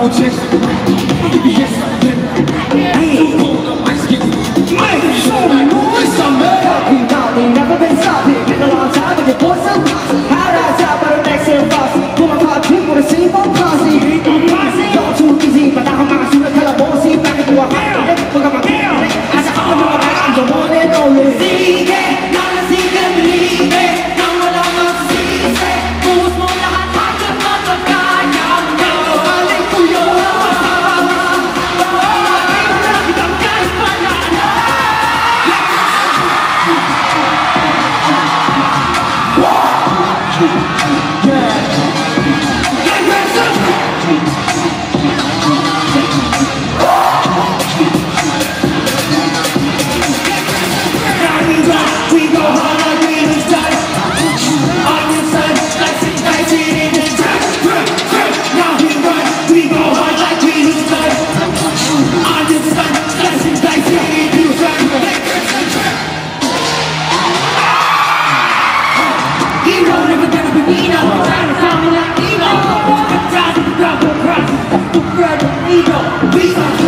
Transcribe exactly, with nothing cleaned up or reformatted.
double check. If you get something, hey, hold up my skin. Make sure you know something. Talking about me, never been stopping. Been a long time, but your boys so bossy. How did I top, but it makes it bossy. Pull my car, keep with a same old posse. Y'all too easy, but now I'm not shooting. Tell a bossy, back into a high. Look at my girl. I said, I'm the back, I'm the one and only. See that, now I see them believe it. Now I love my see it. Who's more than I talk to mother God? Now, now, hallelujah. Ego, we